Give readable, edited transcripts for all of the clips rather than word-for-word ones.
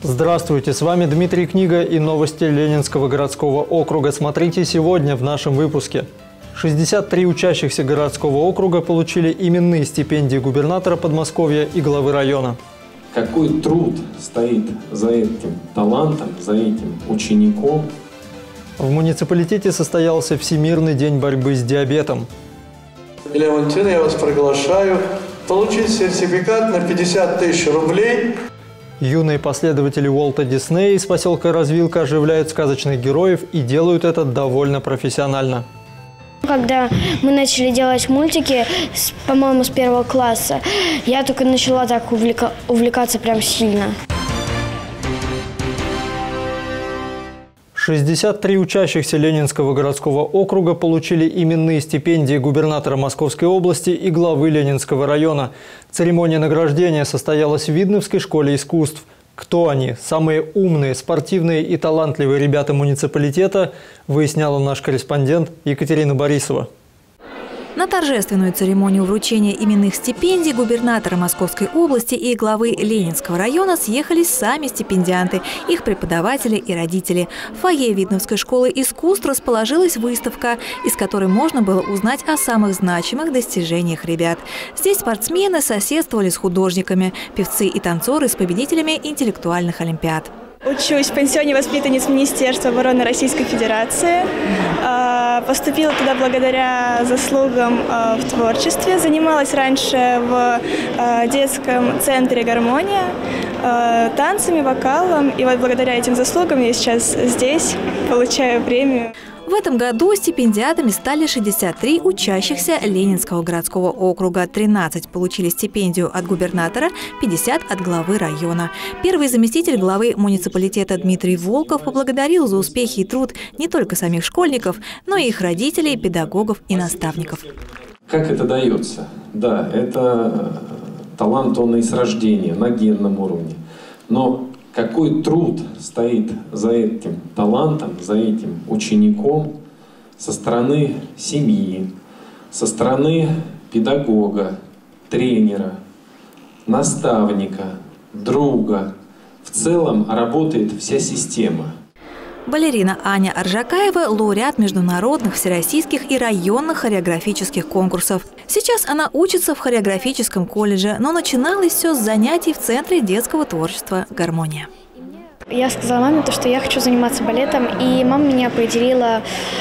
Здравствуйте, с вами Дмитрий Книга и новости Ленинского городского округа. Смотрите сегодня в нашем выпуске. 63 учащихся городского округа получили именные стипендии губернатора Подмосковья и главы района. Какой труд стоит за этим талантом, за этим учеником? В муниципалитете состоялся Всемирный день борьбы с диабетом. Илья Валентинович, я вас приглашаю получить сертификат на 50 тысяч рублей. Юные последователи Уолта Диснея из поселка Развилка оживляют сказочных героев и делают это довольно профессионально. Когда мы начали делать мультики, по-моему, с 1 класса, я только начала так увлекаться прям сильно. 63 учащихся Ленинского городского округа получили именные стипендии губернатора Московской области и главы Ленинского района. Церемония награждения состоялась в Видновской школе искусств. Кто они? Самые умные, спортивные и талантливые ребята муниципалитета, выясняла наш корреспондент Екатерина Борисова. На торжественную церемонию вручения именных стипендий губернатора Московской области и главы Ленинского района съехались сами стипендианты, их преподаватели и родители. В фойе Видновской школы искусств расположилась выставка, из которой можно было узнать о самых значимых достижениях ребят. Здесь спортсмены соседствовали с художниками, певцы и танцоры с победителями интеллектуальных олимпиад. Учусь в пансионе воспитанниц Министерства обороны Российской Федерации. Поступила туда благодаря заслугам в творчестве. Занималась раньше в детском центре «Гармония» танцами, вокалом. И вот благодаря этим заслугам я сейчас здесь получаю премию. В этом году стипендиатами стали 63 учащихся Ленинского городского округа. 13 получили стипендию от губернатора, 50 от главы района. Первый заместитель главы муниципалитета Дмитрий Волков поблагодарил за успехи и труд не только самих школьников, но и их родителей, педагогов и наставников. Как это дается? Да, это талант, он и с рождения, на генном уровне. Но какой труд стоит за этим талантом, за этим учеником со стороны семьи, со стороны педагога, тренера, наставника, друга. В целом работает вся система. Балерина Аня Аржакаева – лауреат международных, всероссийских и районных хореографических конкурсов. Сейчас она учится в хореографическом колледже, но начиналось все с занятий в Центре детского творчества «Гармония». Я сказала маме, что я хочу заниматься балетом, и мама меня поделила.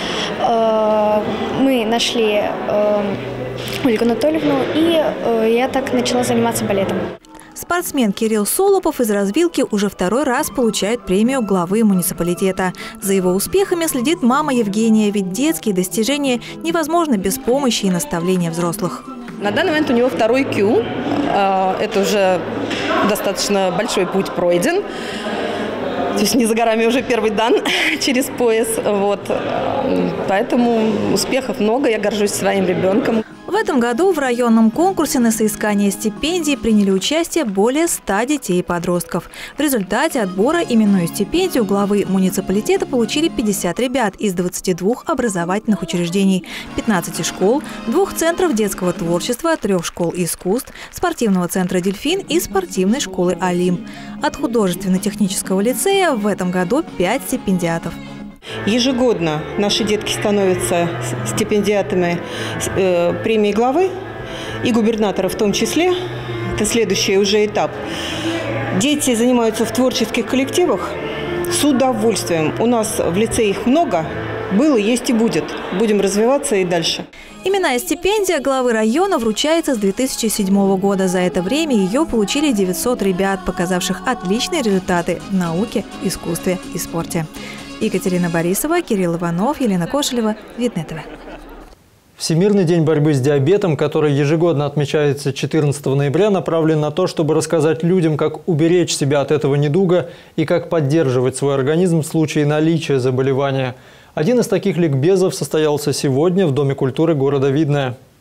Мы нашли Ольгу Анатольевну, и я так начала заниматься балетом. Спортсмен Кирилл Солопов из Развилки уже второй раз получает премию главы муниципалитета. За его успехами следит мама Евгения, ведь детские достижения невозможны без помощи и наставления взрослых. На данный момент у него второй Q. Это уже достаточно большой путь пройден. То есть не за горами уже первый дан через пояс. Вот. Поэтому успехов много, я горжусь своим ребенком. В этом году в районном конкурсе на соискание стипендий приняли участие более 100 детей и подростков. В результате отбора именную стипендию главы муниципалитета получили 50 ребят из 22 образовательных учреждений, 15 школ, 2 центров детского творчества, 3 школ искусств, спортивного центра «Дельфин» и спортивной школы «Олимп». От художественно-технического лицея в этом году 5 стипендиатов. Ежегодно наши детки становятся стипендиатами премии главы и губернатора в том числе. Это следующий уже этап. Дети занимаются в творческих коллективах с удовольствием. У нас в лицее их много, было, есть и будет. Будем развиваться и дальше. Именная стипендия главы района вручается с 2007 года. За это время ее получили 900 ребят, показавших отличные результаты в науке, искусстве и спорте. Екатерина Борисова, Кирилл Иванов, Елена Кошелева, Видное ТВ. Всемирный день борьбы с диабетом, который ежегодно отмечается 14 ноября, направлен на то, чтобы рассказать людям, как уберечь себя от этого недуга и как поддерживать свой организм в случае наличия заболевания. Один из таких ликбезов состоялся сегодня в Доме культуры города Видное.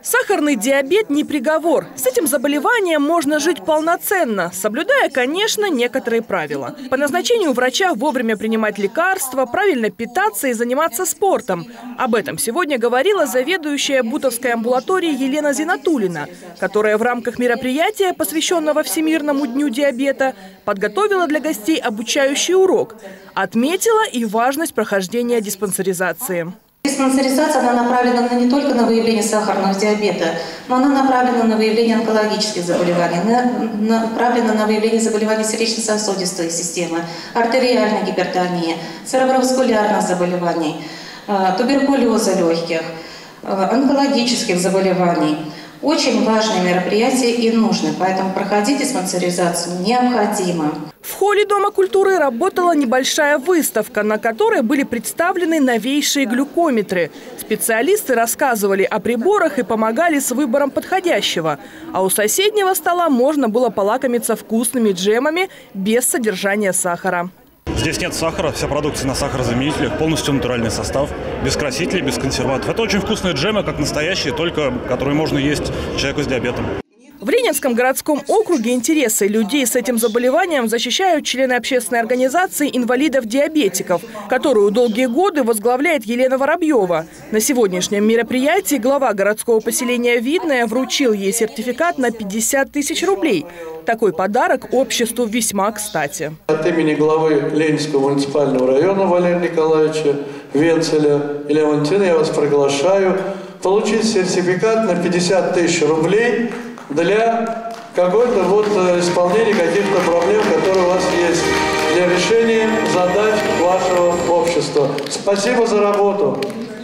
Сахарный диабет не приговор. С этим заболеванием можно жить полноценно, соблюдая, конечно, некоторые правила. По назначению врача вовремя принимать лекарства, правильно питаться и заниматься спортом. Об этом сегодня говорила заведующая Бутовской амбулаторией Елена Зинатуллина, которая в рамках мероприятия, посвященного Всемирному дню диабета, подготовила для гостей обучающий урок. Отметила и важность прохождения диспансеризации. Диспансеризация она направлена не только на выявление сахарного диабета, но она направлена на выявление онкологических заболеваний, направлена на выявление заболеваний сердечно-сосудистой системы, артериальной гипертонии, цереброваскулярных заболеваний, туберкулеза легких, онкологических заболеваний. Очень важное мероприятие и нужно, поэтому проходить диспансеризацию необходимо. В холле Дома культуры работала небольшая выставка, на которой были представлены новейшие глюкометры. Специалисты рассказывали о приборах и помогали с выбором подходящего. А у соседнего стола можно было полакомиться вкусными джемами без содержания сахара. Здесь нет сахара, вся продукция на сахарозаменителях, полностью натуральный состав, без красителей, без консервантов. Это очень вкусные джемы, как настоящие, только которые можно есть человеку с диабетом. В Ленинском городском округе интересы людей с этим заболеванием защищают члены общественной организации инвалидов-диабетиков, которую долгие годы возглавляет Елена Воробьева. На сегодняшнем мероприятии глава городского поселения Видное вручил ей сертификат на 50 тысяч рублей. Такой подарок обществу весьма кстати. От имени главы Ленинского муниципального района Валерия Николаевича Венцеля, Елена Валентиновна, я вас приглашаю получить сертификат на 50 тысяч рублей для какой-то исполнения каких-то проблем, которые у вас есть, для решения задач вашего общества. Спасибо за работу.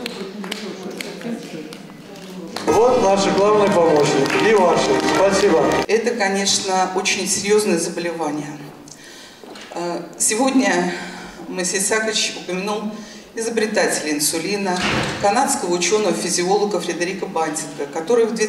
Вот наши главные помощники и ваши. Спасибо. Это, конечно, очень серьезное заболевание. Сегодня Моисей Исаакович упомянул изобретателя инсулина, канадского ученого-физиолога Фредерика Бантинга, который в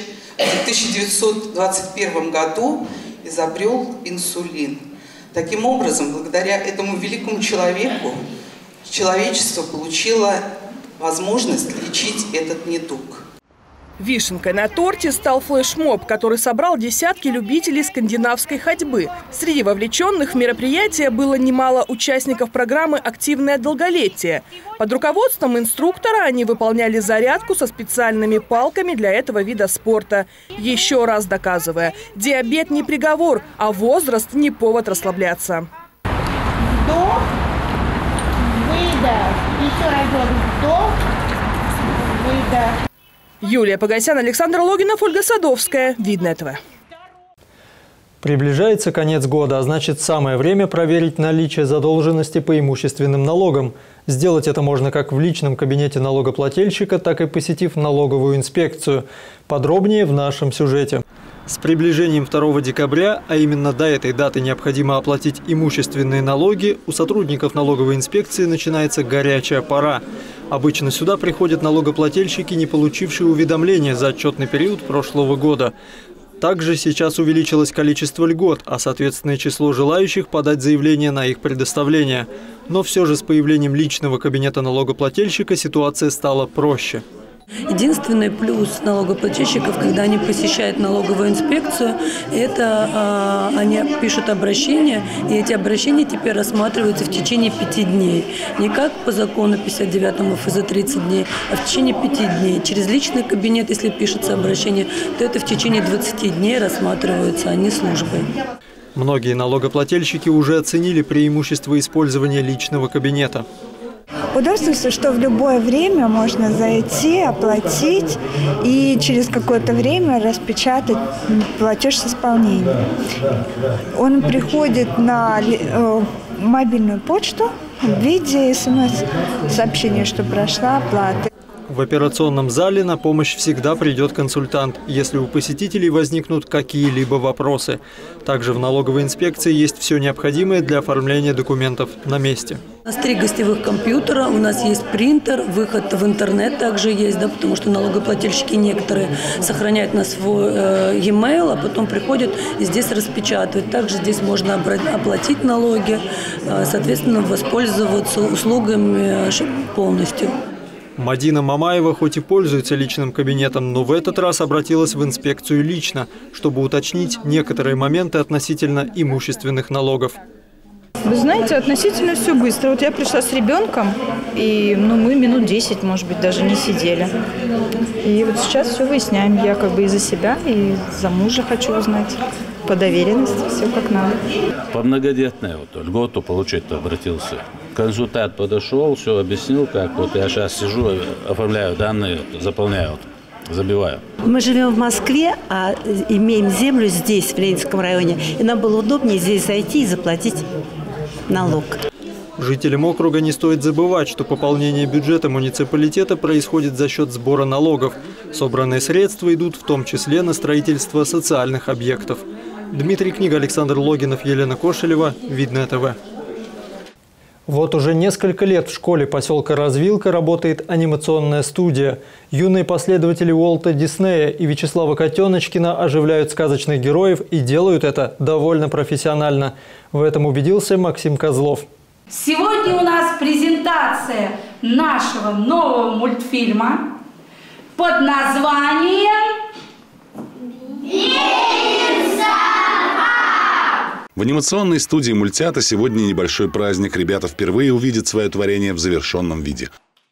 1921 году изобрел инсулин. Таким образом, благодаря этому великому человеку, человечество получило возможность лечить этот недуг. Вишенкой на торте стал флешмоб, который собрал десятки любителей скандинавской ходьбы. Среди вовлеченных в мероприятие было немало участников программы «Активное долголетие». Под руководством инструктора они выполняли зарядку со специальными палками для этого вида спорта. Еще раз доказывая, диабет не приговор, а возраст не повод расслабляться. Вдох, выдох, еще разок вдох, выдох. Юлия Погосян, Александр Логинов, Ольга Садовская. Видное ТВ. Приближается конец года, а значит, самое время проверить наличие задолженности по имущественным налогам. Сделать это можно как в личном кабинете налогоплательщика, так и посетив налоговую инспекцию. Подробнее в нашем сюжете. С приближением 2 декабря, а именно до этой даты необходимо оплатить имущественные налоги, у сотрудников налоговой инспекции начинается горячая пора. Обычно сюда приходят налогоплательщики, не получившие уведомления за отчетный период прошлого года. Также сейчас увеличилось количество льгот, а соответственное число желающих подать заявление на их предоставление. Но все же с появлением личного кабинета налогоплательщика ситуация стала проще. Единственный плюс налогоплательщиков, когда они посещают налоговую инспекцию, это они пишут обращения, и эти обращения теперь рассматриваются в течение 5 дней. Не как по закону 59 ФЗ 30 дней, а в течение 5 дней. Через личный кабинет, если пишется обращение, то это в течение 20 дней рассматриваются, а не службой. Многие налогоплательщики уже оценили преимущество использования личного кабинета. Удобство, что в любое время можно зайти, оплатить и через какое-то время распечатать платеж с исполнением. Он приходит на мобильную почту в виде СМС-сообщения, что прошла оплата. В операционном зале на помощь всегда придет консультант, если у посетителей возникнут какие-либо вопросы. Также в налоговой инспекции есть все необходимое для оформления документов на месте. У нас 3 гостевых компьютера, у нас есть принтер, выход в интернет также есть, да, потому что налогоплательщики некоторые сохраняют на свой e-mail, а потом приходят и здесь распечатывают. Также здесь можно оплатить налоги, соответственно, воспользоваться услугами полностью. Мадина Мамаева хоть и пользуется личным кабинетом, но в этот раз обратилась в инспекцию лично, чтобы уточнить некоторые моменты относительно имущественных налогов. Вы знаете, относительно все быстро. Вот я пришла с ребенком, и мы минут 10, может быть, даже не сидели. И вот сейчас все выясняем. Я как бы и за себя, и за мужа хочу узнать. По доверенности, все как надо. По многодетной льготу получить-то обратился. Консультант подошел, все объяснил, как вот я сейчас сижу, оформляю данные, заполняю, забиваю. Мы живем в Москве, а имеем землю здесь, в Ленинском районе. И нам было удобнее здесь зайти и заплатить налог. Жителям округа не стоит забывать, что пополнение бюджета муниципалитета происходит за счет сбора налогов. Собранные средства идут в том числе на строительство социальных объектов. Дмитрий Книга, Александр Логинов, Елена Кошелева, Видное ТВ. Вот уже несколько лет в школе поселка Развилка работает анимационная студия. Юные последователи Уолта Диснея и Вячеслава Котеночкина оживляют сказочных героев и делают это довольно профессионально. В этом убедился Максим Козлов. Сегодня у нас презентация нашего нового мультфильма под названием В анимационной студии «Мультята» сегодня небольшой праздник. Ребята впервые увидят свое творение в завершенном виде.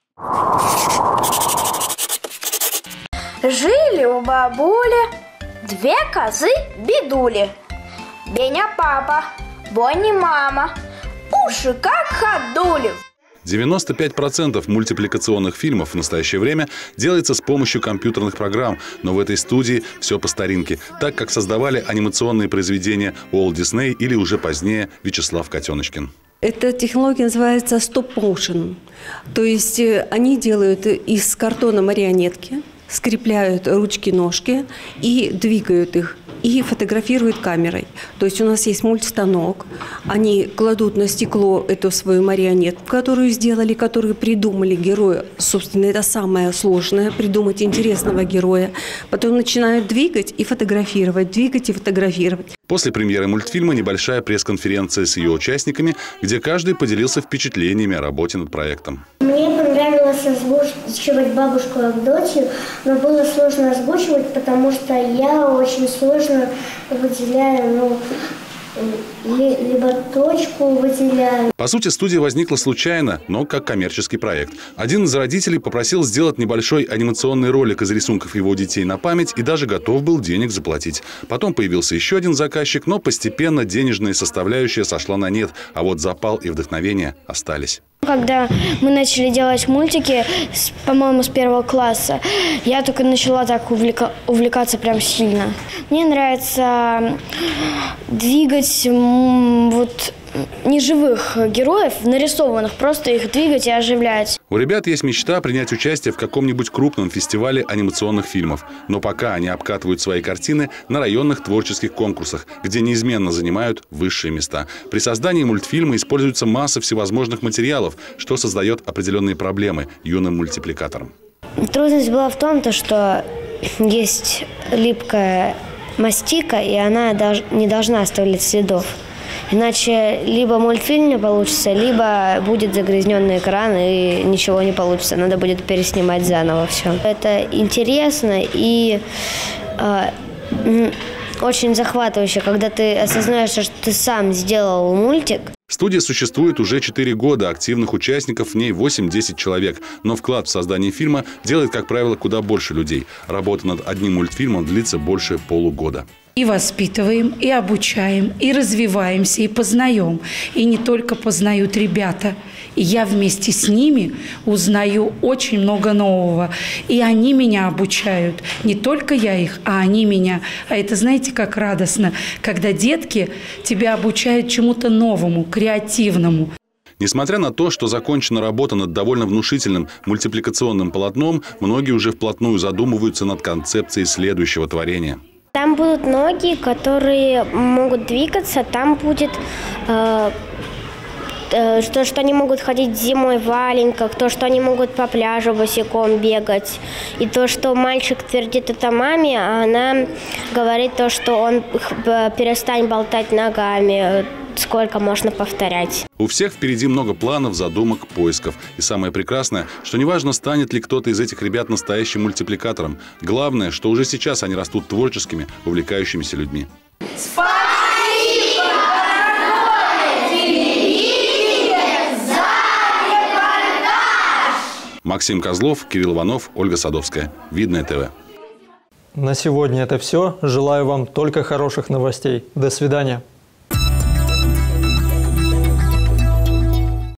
Жили у бабули две козы-бедули. Беня папа, Бонни мама, уши как ходули. 95% мультипликационных фильмов в настоящее время делается с помощью компьютерных программ, но в этой студии все по старинке, так как создавали анимационные произведения Уолт Дисней или уже позднее Вячеслав Котеночкин. Эта технология называется стоп-моушен. То есть они делают из картона марионетки, скрепляют ручки-ножки и двигают их. И фотографируют камерой. То есть у нас есть мультстанок, они кладут на стекло эту свою марионетку, которую сделали, которую придумали героя. Собственно, это самое сложное – придумать интересного героя. Потом начинают двигать и фотографировать, двигать и фотографировать. После премьеры мультфильма небольшая пресс-конференция с ее участниками, где каждый поделился впечатлениями о работе над проектом. Мне понравилось озвучивать бабушку Авдотью, но было сложно озвучивать, потому что я очень сложно выделяю, либо точку выделяю. По сути, студия возникла случайно, но как коммерческий проект. Один из родителей попросил сделать небольшой анимационный ролик из рисунков его детей на память и даже готов был денег заплатить. Потом появился еще один заказчик, но постепенно денежная составляющая сошла на нет, а вот запал и вдохновение остались. Когда мы начали делать мультики, по-моему, с 1 класса, я только начала так увлекаться прям сильно. Мне нравится двигать неживых героев, нарисованных, просто их двигать и оживлять. У ребят есть мечта принять участие в каком-нибудь крупном фестивале анимационных фильмов. Но пока они обкатывают свои картины на районных творческих конкурсах, где неизменно занимают высшие места. При создании мультфильма используется масса всевозможных материалов, что создает определенные проблемы юным мультипликаторам. Трудность была в том, что есть липкая мастика, и она не должна оставлять следов. Иначе либо мультфильм не получится, либо будет загрязненный экран и ничего не получится. Надо будет переснимать заново все. Это интересно и очень захватывающе, когда ты осознаешь, что ты сам сделал мультик. Студия существует уже 4 года, активных участников в ней 8-10 человек. Но вклад в создание фильма делает, как правило, куда больше людей. Работа над одним мультфильмом длится больше полугода. И воспитываем, и обучаем, и развиваемся, и познаем. И не только познают ребята. И я вместе с ними узнаю очень много нового. И они меня обучают. Не только я их, а они меня. А это, знаете, как радостно, когда детки тебя обучают чему-то новому, креативному. Несмотря на то, что закончена работа над довольно внушительным мультипликационным полотном, многие уже вплотную задумываются над концепцией следующего творения. Там будут ноги, которые могут двигаться, там будет что они могут ходить зимой в валенках, то, что они могут по пляжу босиком бегать, и то, что мальчик твердит это маме, а она говорит то, что он перестань болтать ногами, сколько можно повторять. У всех впереди много планов, задумок, поисков. И самое прекрасное, что неважно, станет ли кто-то из этих ребят настоящим мультипликатором. Главное, что уже сейчас они растут творческими, увлекающимися людьми. Максим Козлов, Кирилл Иванов, Ольга Садовская. Видное ТВ. На сегодня это все. Желаю вам только хороших новостей. До свидания.